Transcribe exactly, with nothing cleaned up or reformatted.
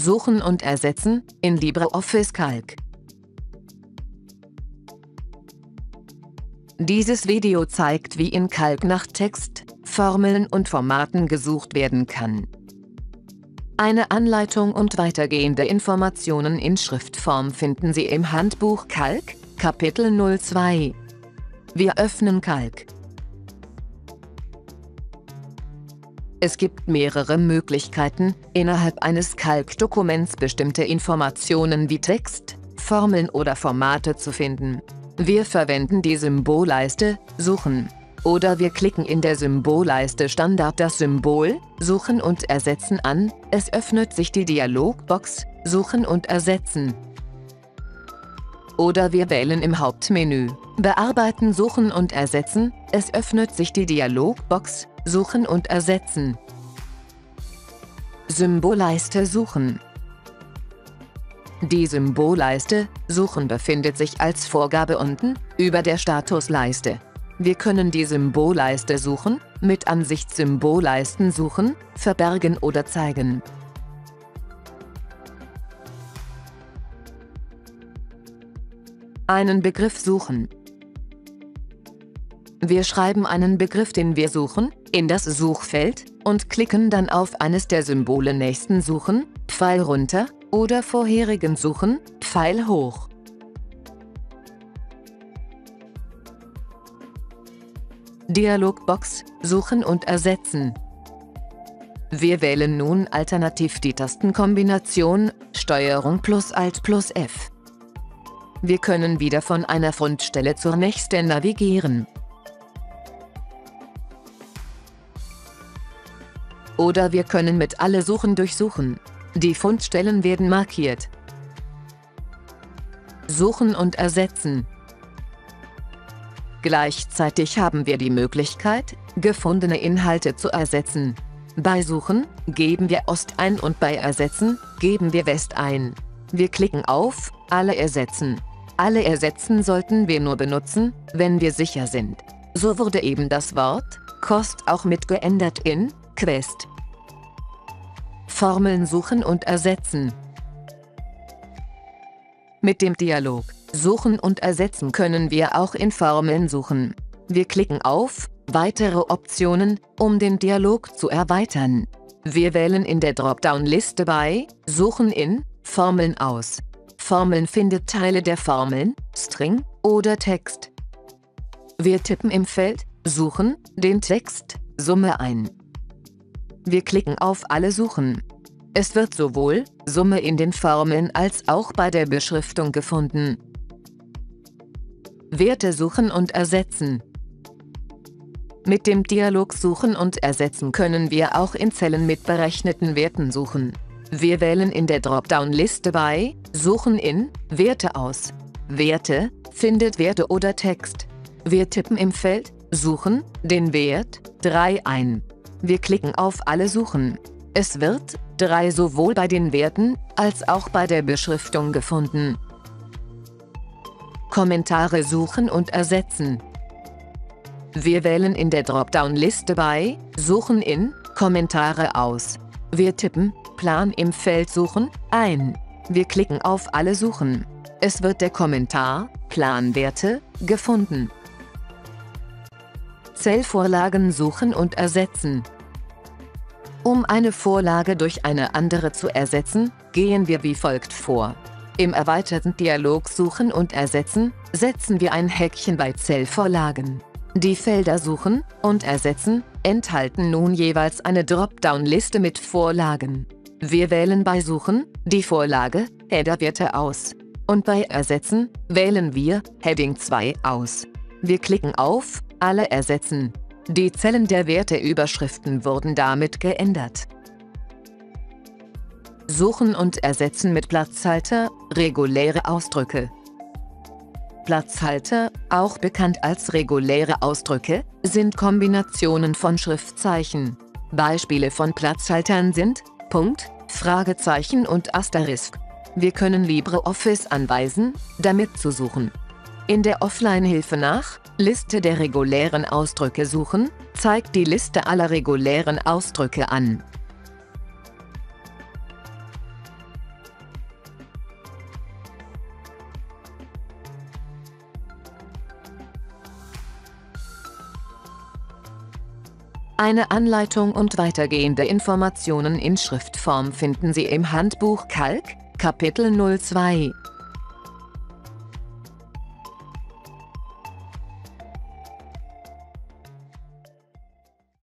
Suchen und Ersetzen in LibreOffice Calc. Dieses Video zeigt, wie in Calc nach Text, Formeln und Formaten gesucht werden kann. Eine Anleitung und weitergehende Informationen in Schriftform finden Sie im Handbuch Calc, Kapitel null zwei. Wir öffnen Calc. Es gibt mehrere Möglichkeiten, innerhalb eines Calc-Dokuments bestimmte Informationen wie Text, Formeln oder Formate zu finden. Wir verwenden die Symbolleiste Suchen. Oder wir klicken in der Symbolleiste Standard das Symbol Suchen und Ersetzen an, es öffnet sich die Dialogbox Suchen und Ersetzen. Oder wir wählen im Hauptmenü Bearbeiten Suchen und Ersetzen, es öffnet sich die Dialogbox Suchen und Ersetzen. Symbolleiste Suchen. Die Symbolleiste Suchen befindet sich als Vorgabe unten über der Statusleiste. Wir können die Symbolleiste Suchen mit Ansicht Symbolleisten suchen, verbergen oder zeigen. Einen Begriff suchen. Wir schreiben einen Begriff, den wir suchen, in das Suchfeld und klicken dann auf eines der Symbole Nächsten Suchen, Pfeil runter oder Vorherigen Suchen, Pfeil hoch. Dialogbox Suchen und Ersetzen. Wir wählen nun alternativ die Tastenkombination Steuerung plus Alt plus F. Wir können wieder von einer Fundstelle zur nächsten navigieren. Oder wir können mit Alle Suchen durchsuchen. Die Fundstellen werden markiert. Suchen und Ersetzen. Gleichzeitig haben wir die Möglichkeit, gefundene Inhalte zu ersetzen. Bei Suchen geben wir Ost ein und bei Ersetzen geben wir West ein. Wir klicken auf Alle ersetzen. Alle ersetzen sollten wir nur benutzen, wenn wir sicher sind. So wurde eben das Wort Kost auch mit geändert in Quest. Formeln suchen und ersetzen. Mit dem Dialog Suchen und Ersetzen können wir auch in Formeln suchen. Wir klicken auf Weitere Optionen, um den Dialog zu erweitern. Wir wählen in der Dropdown-Liste bei Suchen in Formeln aus. Formeln findet Teile der Formeln, String oder Text. Wir tippen im Feld Suchen den Text Summe ein. Wir klicken auf Alle Suchen. Es wird sowohl Summe in den Formeln als auch bei der Beschriftung gefunden. Werte suchen und ersetzen. Mit dem Dialog Suchen und Ersetzen können wir auch in Zellen mit berechneten Werten suchen. Wir wählen in der Dropdown-Liste bei Suchen in Werte aus. Werte findet Werte oder Text. Wir tippen im Feld Suchen den Wert drei ein. Wir klicken auf Alle Suchen. Es wird drei sowohl bei den Werten als auch bei der Beschriftung gefunden. Kommentare suchen und ersetzen. Wir wählen in der Dropdown-Liste bei Suchen in Kommentare aus. Wir tippen Plan im Feld Suchen ein. Wir klicken auf Alle Suchen. Es wird der Kommentar Planwerte gefunden. Zellvorlagen suchen und ersetzen. Um eine Vorlage durch eine andere zu ersetzen, gehen wir wie folgt vor. Im erweiterten Dialog Suchen und Ersetzen setzen wir ein Häkchen bei Zellvorlagen. Die Felder Suchen und Ersetzen enthalten nun jeweils eine Dropdown-Liste mit Vorlagen. Wir wählen bei Suchen die Vorlage Header-Werte aus. Und bei Ersetzen wählen wir Heading zwei aus. Wir klicken auf Alle ersetzen. Die Zellen der Werteüberschriften wurden damit geändert. Suchen und Ersetzen mit Platzhalter, reguläre Ausdrücke. Platzhalter, auch bekannt als reguläre Ausdrücke, sind Kombinationen von Schriftzeichen. Beispiele von Platzhaltern sind Punkt, Fragezeichen und Asterisk. Wir können LibreOffice anweisen, damit zu suchen. In der Offline-Hilfe nach Liste der regulären Ausdrücke suchen, zeigt die Liste aller regulären Ausdrücke an. Eine Anleitung und weitergehende Informationen in Schriftform finden Sie im Handbuch Kalk, Kapitel null zwei.